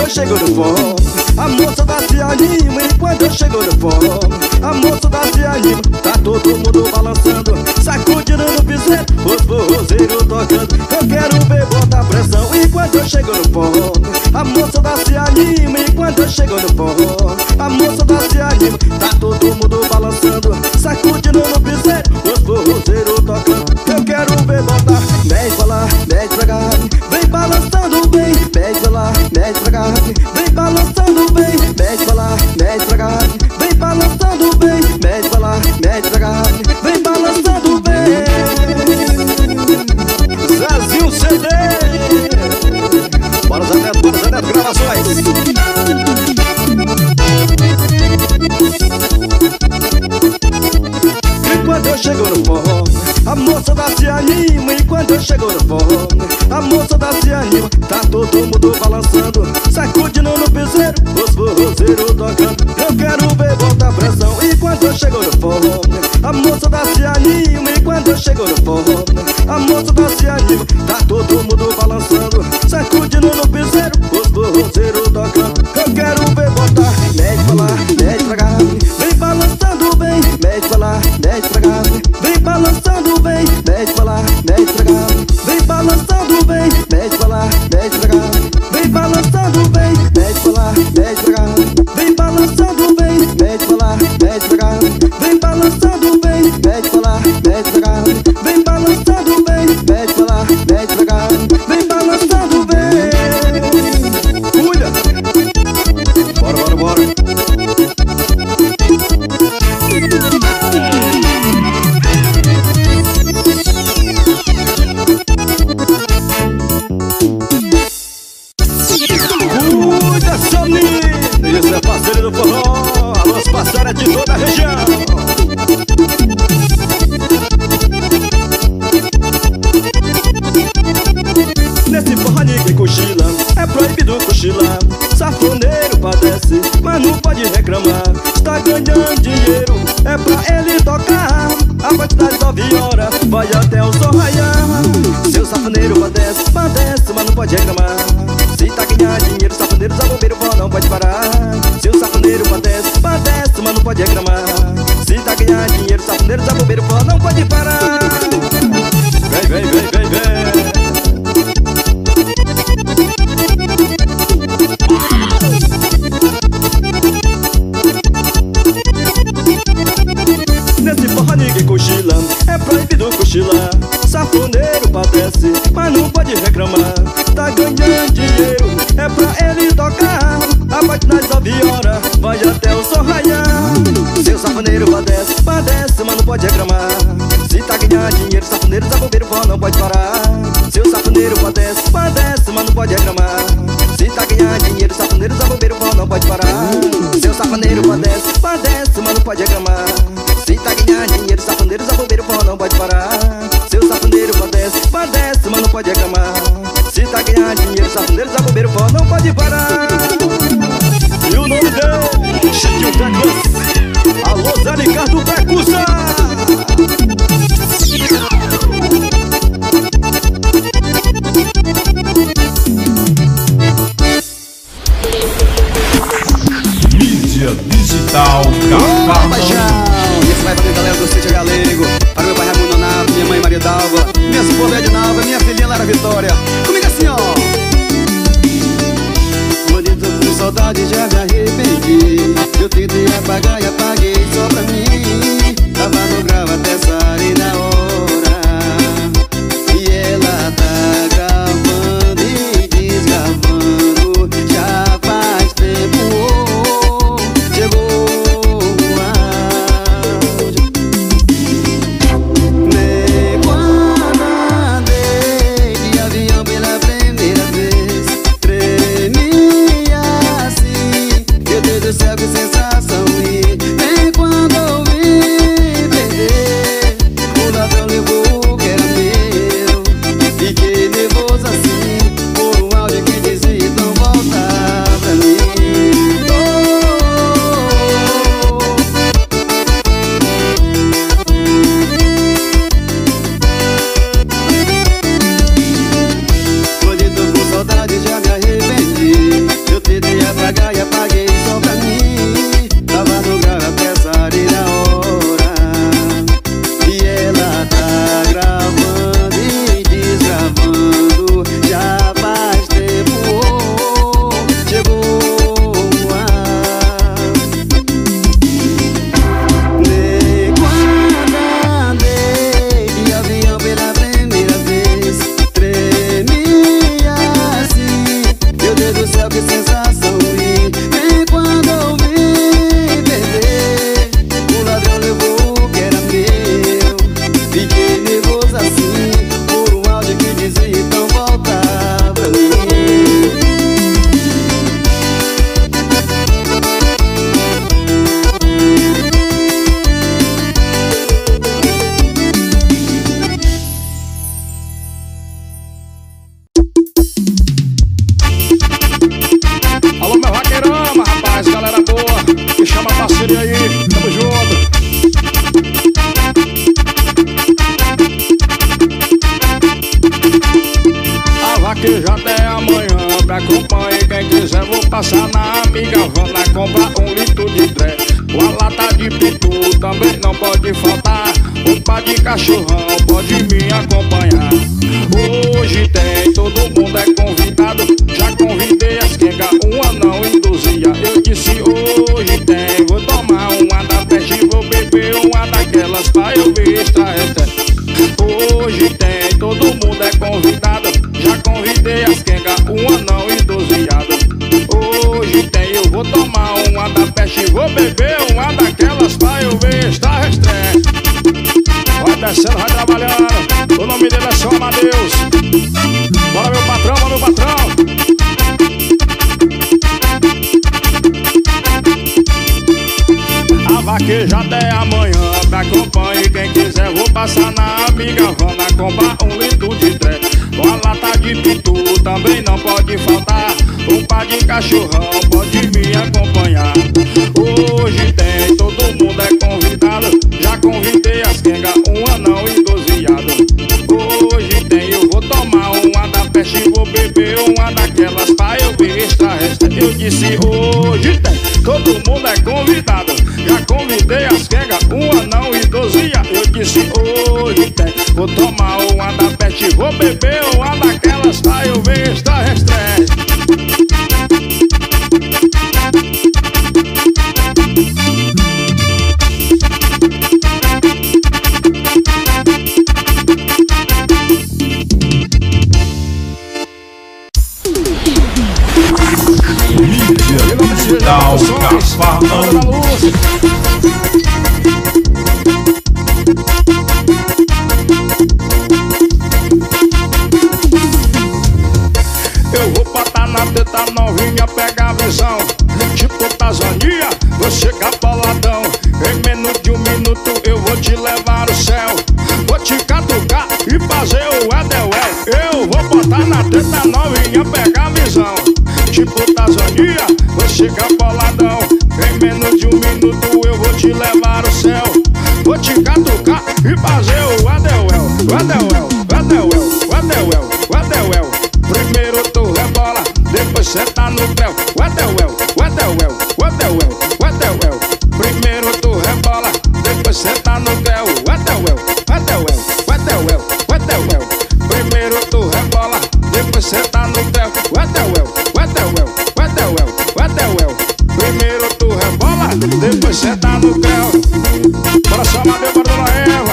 eu chego no forró, a moçada se anima. E quando eu chego no forró, a moçada se anima. Tá todo mundo balançando, sacudindo no piseiro, os forrozeiros tocando. Eu quero ver botar pressão. E quando eu chego no forró, a moçada se anima. E quando eu chego no forró, a moçada se anima. Tá todo mundo balançando, sacudindo no piseiro, os forrozeiros tocando. Eu quero ver botar, mete pra lá, mete pra cá, vem balançando bem. Mete pra lá, mete pra cá, vem balançando bem. Mete pra lá, mete pra cá, vem balançando bem. Mete pra lá, mete pra cá, vem balançando bem. Zezinho CD, bora Zé Neto, gravações. E quando eu chego no forró, a moçada se anima. E quando eu chego no forró, a moçada se anima. Tá todo mundo balançando, sacudindo no piseiro, os forrozeiros tocando. Eu quero ver botar pressão. E quando eu chego no forró, a moçada se anima. E quando eu chego no forró, a moçada se anima. Tá todo mundo balançando, sacudindo no piseiro, os forrozeiros tocando. Eu quero ver botar, mete pra lá, mete pra cá, vem balançando bem. Mete pra lá, mete pra cá, vem balançando bem. Mete pra lá, mete pra cá, vem balançando bem. Mete pra lá, mete pra cá, vem balançando bem. Mete pra lá, mete pra cá, vem balançando bem. Mete pra lá, mete pra cá, vem balançando bem. Mete pra lá, mete pra cá, vem balançando bem. Mete pra lá, mete pra cá, vem balançando bem. Cuida! Bora, bora, bora. Cuida, seu menino! Isso é parceiro do forró, alô, parceiros de toda a região. Nesse forró ninguém cochila, é proibido cochilar. Safoneiro padece, mas não pode reclamar. Está ganhando dinheiro, é pra ele tocar. A quantidade da viola vai até o sol raiar. Seu safoneiro padece, padece, mas não pode reclamar. Se tá ganhando dinheiro, safoneiro, zabumbeiro, pó não pode parar. Seu safoneiro padece, padece, mas não pode reclamar. Se tá ganhando dinheiro, safoneiro, zabumbeiro, pó não pode parar. Vem, vem, vem, vem, vem. Nesse forró ninguém cochila, é proibido cochilar. Safoneiro padece, mas não pode reclamar. Tá ganhando dinheiro, é pra ele tocar. A quantidade da viola vai até o sol raiar. Seu safoneiro padece, padece, mas não pode reclamar. Se tá ganhando dinheiro, safoneiro, zabumbeiro, pó não pode parar. Seu safoneiro padece, padece, mas não pode reclamar. Se tá ganhando dinheiro, safoneiro, zabumbeiro, pó não pode parar. Seu safoneiro padece, padece, mas não pode reclamar. Se tá ganhando dinheiro, safoneiro, zabumbeiro, pó não pode parar. Seu safoneiro padece, padece, mas não pode reclamar. Se tá ganhando dinheiro, safoneiro, zabumbeiro, pó não pode parar. E o nome dele, Chiquinho Teclas. Alô, Zé Ricardo Percussa. Mídia digital Cafarnaum. Isso vai pra galera do Sítio Galego, para meu pai Raimundo Nonato, minha mãe Maria Dalva, minha esposa Edinalva, minha filhinha Lara Vitória. Comigo assim, ó. Bonito com saudade, já me arrependi. Eu tentei apagar e apaguei só pra mim. Tava no grau até sair na hora. E ela tá gravando e desgravando. Já faz tempo, chegou o áudio. Nem quando andei de avião pela primeira vez, tremia assim. Meu Deus do céu, que sensação. E quiser vou passar na amiga Vana, comprar 1 litro de tré. Uma lata de pitu também não pode faltar. Um par de cachorrão pode me acompanhar. Hoje tem, todo mundo é convidado. Já convidei as quengas, um anão e 12. Eu disse hoje tem, vou tomar uma da peste, vou beber uma daquelas pra eu ver extra. Hoje tem, todo mundo é convidado. Já convidei as quengas, um anão e 12. Hoje tem, eu vou tomar uma da peste, vou beber uma daquelas pra eu ver extra. Vai descendo, vai trabalhando. O nome dele é só Amadeus. Bora meu patrão, bora meu patrão. A vaquejada é amanhã, me acompanhe quem quiser. Vou passar na amiga Vana, comprar 1 litro de tré. Uma lata de pitu também não pode faltar. Um par de cachorrão pode me acompanhar. Hoje tem, todo mundo é convidado. Já convidei as quengas, um anão e 12. Hoje tem, eu vou tomar uma da peste, vou beber uma daquelas pra eu ver extra. Eu disse hoje tem, todo mundo é convidado. Já convidei as quengas, um anão e 12. Eu disse hoje tem, vou tomar uma da peste, vou beber uma daquelas pra eu ver extra. Mídia digital Cafarão. Eu vou botar na teta novinha, pegar a visão. Tipo Tazania, vou chegar boladão. Em menos de 1 minuto eu vou te levar ao céu. Vou te catucar e fazer o Edelwell. Eu vou botar na teta novinha, pegar a visão. Tipo Tazania, vou chegar boladão. Em menos de 1 minuto eu vou te levar ao céu. Vou te catucar e fazer o Edelwell. Edelwell, Edelwell, Edelwell, Edelwell. Primeiro tu rebola, depois senta no pé. Edelwell, Edelwell, Edelwell, Edelwell. Primeiro tu rebola, depois senta no pé. Edelwell, Edelwell, Edelwell, Edelwell. Primeiro tu rebola, depois senta no pé. Edelwell, Edelwell, Edelwell, Edelwell. Primeiro tu rebola, depois senta no pé. Bora só Amadeu, bora Dona Eva.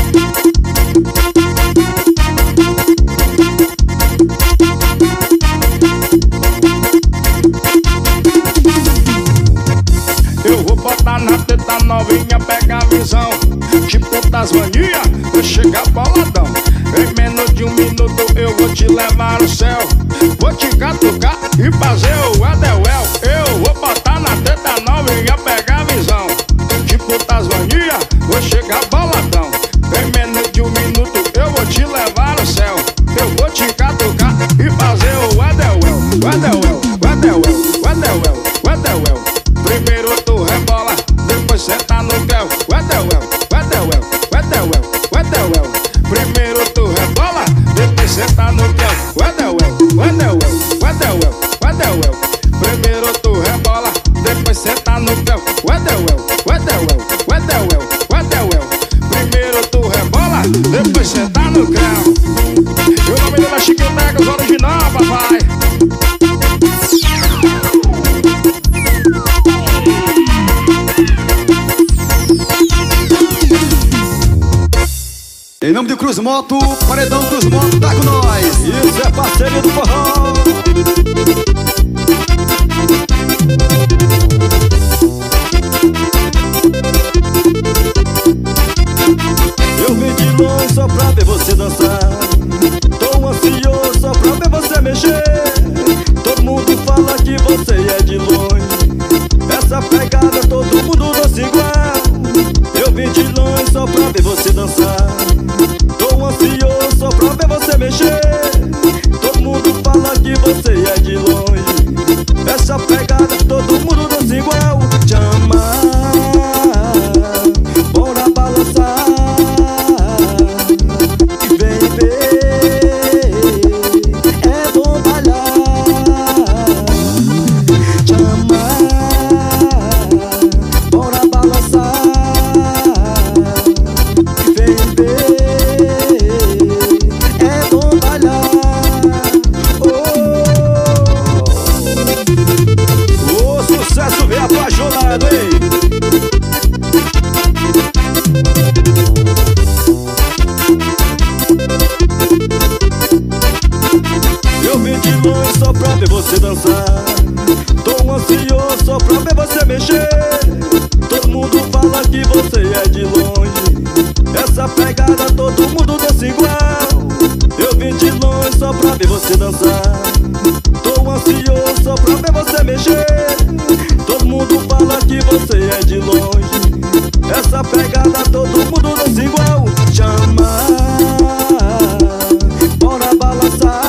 Eu vou botar na teta novinha, pegar a visão. Tipo Tasmania, vou chegar boladão. Em menos de 1 minuto eu vou te levar ao céu. Vou te catucar e fazer o Edelwell. Eu vou botar na teta novinha, pegar a visão. Tipo Tasmania, vou chegar boladão. Em menos de 1 minuto eu vou te levar ao céu. Eu vou te catucar e fazer o Edelwell. Edelwell, Edelwell, Edelwell, Edelwell. Primeiro tu rebola, depois senta no pé. Edelwell, Edelwell, Edelwell, Edelwell. Primeiro tu rebola, depois senta no pé. Edelwell, Edelwell, Edelwell, Edelwell. Primeiro tu rebola, depois senta no pé. Edelwell, Edelwell, Edelwell, Edelwell. Primeiro tu rebola, depois senta no grau. E o nome dele é Chiquitecas original, papai. Em nome de Cruz Moto, Paredão Cruz Moto tá com nós. Isso é parceria do forró. Eu vim de longe só pra ver você dançar. Tô ansioso só pra ver você mexer. Todo mundo fala que você é de longe. Essa pegada todo mundo dança igual. Eu vim de longe só pra ver você dançar. Tô ansioso só pra ver você mexer. Todo mundo fala que você é de longe. Essa pegada todo mundo dança igual. Chama, bora balançar. E vem ver, é bom bailar. Você dançar, tô ansioso só pra ver você mexer. Todo mundo fala que você é de longe, essa pegada todo mundo dança igual. Eu vim de longe só pra ver você dançar, tô ansioso só pra ver você mexer. Todo mundo fala que você é de longe, essa pegada todo mundo dança igual. Chama, bora balançar.